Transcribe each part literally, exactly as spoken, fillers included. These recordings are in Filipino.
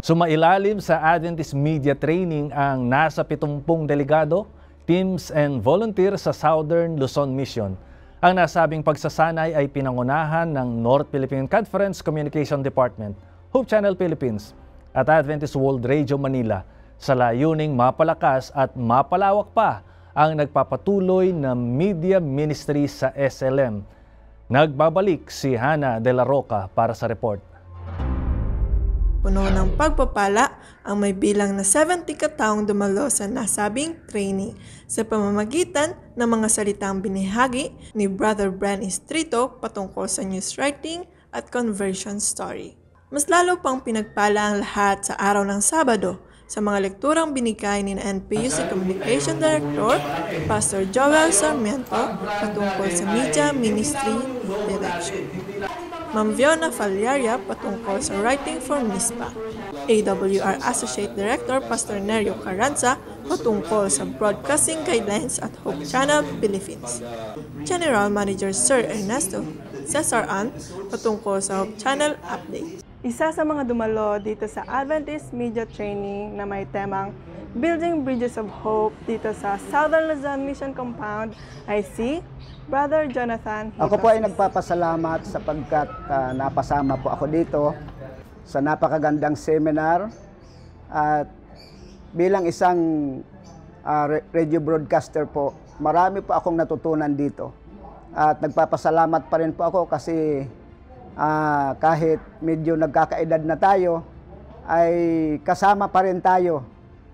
Sumailalim sa Adventist Media Training ang nasa pitungpung delegado, teams and volunteer sa Southern Luzon Mission. Ang nasabing pagsasanay ay pinangunahan ng North Philippine Conference Communication Department, Hope Channel Philippines at Adventist World Radio Manila sa layuning mapalakas at mapalawak pa ang nagpapatuloy na media ministry sa S L M. Nagbabalik si Hannah De La Roca para sa report. Puno ng pagpapala ang may bilang na seventy kataong dumalo sa nasabing training sa pamamagitan ng mga salitang binahagi ni Brother Bren Estrito patungkol sa news writing at conversion story. Mas lalo pang pinagpala ang lahat sa araw ng Sabado sa mga lekturang binigay ni N P U C Communication Director Pastor Joel Sarmiento patungkol sa Media Ministry Direction. Ma'am Fiona Falyaria patungkol sa Writing for MISPA. A W R Associate Director Pastor Nerio Carranza patungkol sa Broadcasting Guidelines at Hope Channel Philippines. General Manager Sir Ernesto Cesar An patungkol sa Hope Channel Update. Isa sa mga dumalo dito sa Adventist Media Training na may temang Building Bridges of Hope dito sa Southern Luzon Mission Compound ay si Brother Jonathan Hitos. Ako po ay nagpapasalamat sapagkat uh, napasama po ako dito sa napakagandang seminar at bilang isang uh, radio broadcaster po, marami po akong natutunan dito. At nagpapasalamat pa rin po ako kasi uh, kahit medyo nagkakaedad na tayo, ay kasama pa rin tayo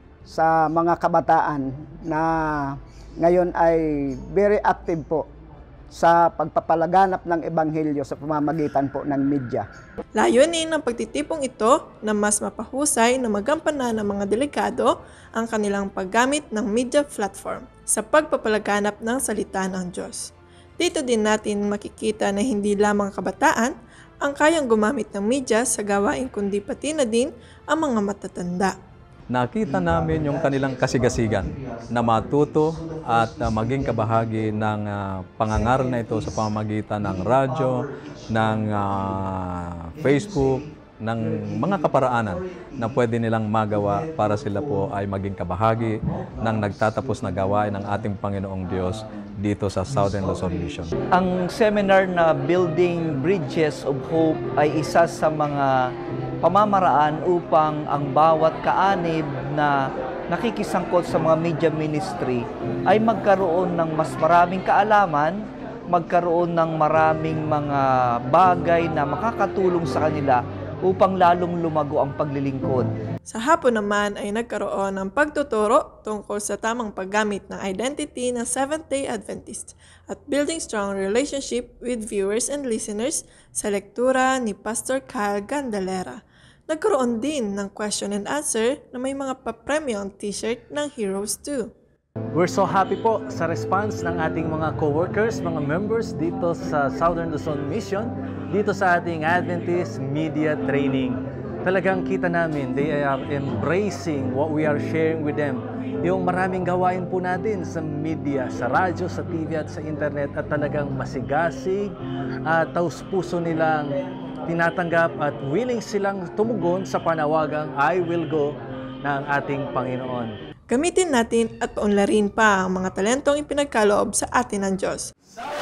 sa mga kabataan na ngayon ay very active po sa pagpapalaganap ng Ebanghelyo sa pamamagitan po ng media. Layunin ng pagtitipong ito na mas mapahusay na magampanan ng mga delegado ang kanilang paggamit ng media platform sa pagpapalaganap ng salita ng Diyos. Dito din natin makikita na hindi lamang kabataan ang kayang gumamit ng media sa gawain kundi pati na din ang mga matatanda. Nakita namin yung kanilang kasigasigan na matuto at uh, maging kabahagi ng uh, pangangaral na ito sa pamamagitan ng radyo, ng uh, Facebook, ng mga kaparaanan na pwede nilang magawa para sila po ay maging kabahagi ng nagtatapos na gawain ng ating Panginoong Diyos dito sa Southern Luzon Mission. Ang seminar na Building Bridges of Hope ay isa sa mga pamamaraan upang ang bawat kaanib na nakikisangkot sa mga media ministry ay magkaroon ng mas maraming kaalaman, magkaroon ng maraming mga bagay na makakatulong sa kanila upang lalong lumago ang paglilingkod. Sa hapon naman ay nagkaroon ng pagtuturo tungkol sa tamang paggamit ng identity ng Seventh-day Adventist at building strong relationship with viewers and listeners sa lektura ni Pastor Kyle Gandalera. Nagkaroon din ng question and answer na may mga papremyong t-shirt ng Heroes two. We're so happy po sa response ng ating mga co-workers, mga members dito sa Southern Luzon Mission, dito sa ating Adventist Media Training. Talagang kita namin, they are embracing what we are sharing with them. Yung maraming gawain po natin sa media, sa radyo, sa T V at sa internet at talagang masigasig at taus-puso nilang tinatanggap at willing silang tumugon sa panawagang I will go ng ating Panginoon. Gamitin natin at paunlarin pa ang mga talentong ipinagkaloob sa atin ng Diyos.